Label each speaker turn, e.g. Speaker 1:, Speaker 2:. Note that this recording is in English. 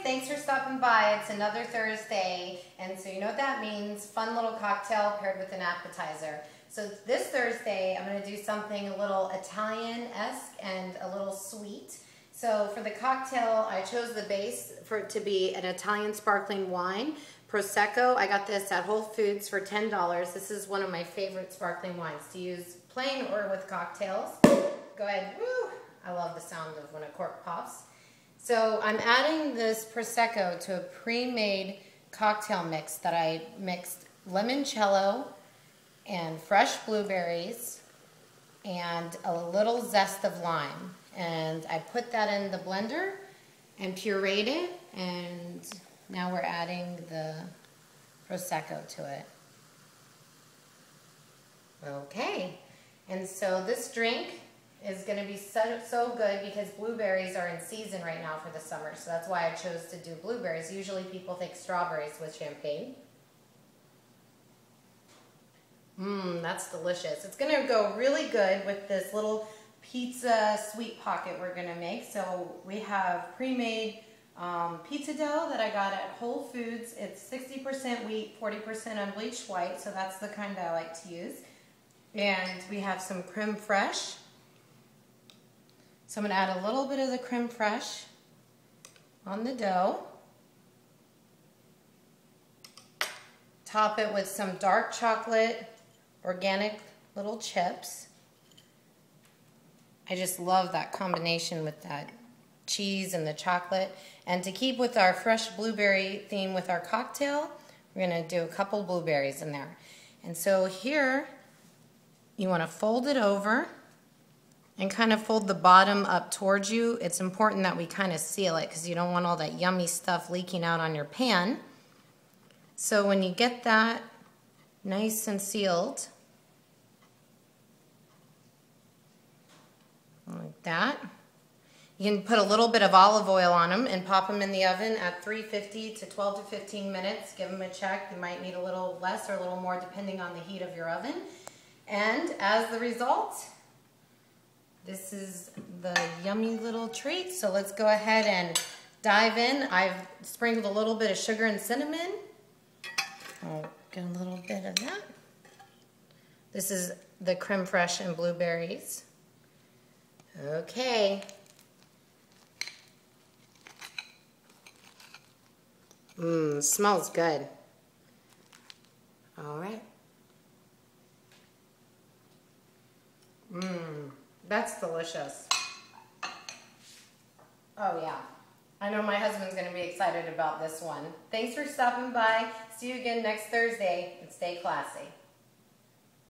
Speaker 1: Thanks for stopping by. It's another Thursday, and so you know what that means. Fun little cocktail paired with an appetizer. So this Thursday, I'm going to do something a little Italian-esque and a little sweet. So for the cocktail, I chose the base for it to be an Italian sparkling wine, Prosecco. I got this at Whole Foods for $10. This is one of my favorite sparkling wines to use plain or with cocktails. Go ahead. Woo! I love the sound of when a cork pops. So I'm adding this Prosecco to a pre-made cocktail mix that I mixed limoncello and fresh blueberries and a little zest of lime. And I put that in the blender and pureed it, and now we're adding the Prosecco to it. Okay, and so this drink is going to be so good because blueberries are in season right now for the summer, so that's why I chose to do blueberries. Usually people think strawberries with champagne. That's delicious. It's going to go really good with this little pizza sweet pocket we're going to make. So we have pre-made pizza dough that I got at Whole Foods. It's 60% wheat, 40% unbleached white, so that's the kind I like to use. And we have some creme fraiche. So I'm going to add a little bit of the creme fraiche on the dough. Top it with some dark chocolate, organic little chips. I just love that combination with that cheese and the chocolate. And to keep with our fresh blueberry theme with our cocktail, we're going to do a couple blueberries in there. And so here, you want to fold it over and kind of fold the bottom up towards you. It's important that we kind of seal it because you don't want all that yummy stuff leaking out on your pan. So when you get that nice and sealed, like that, you can put a little bit of olive oil on them and pop them in the oven at 350 to 12 to 15 minutes. Give them a check. You might need a little less or a little more depending on the heat of your oven. And as the result, this is the yummy little treat. So let's go ahead and dive in. I've sprinkled a little bit of sugar and cinnamon. I'll get a little bit of that. This is the creme fraiche and blueberries. Okay. Smells good. All right. That's delicious. Oh yeah. I know my husband's going to be excited about this one. Thanks for stopping by. See you again next Thursday, and stay classy.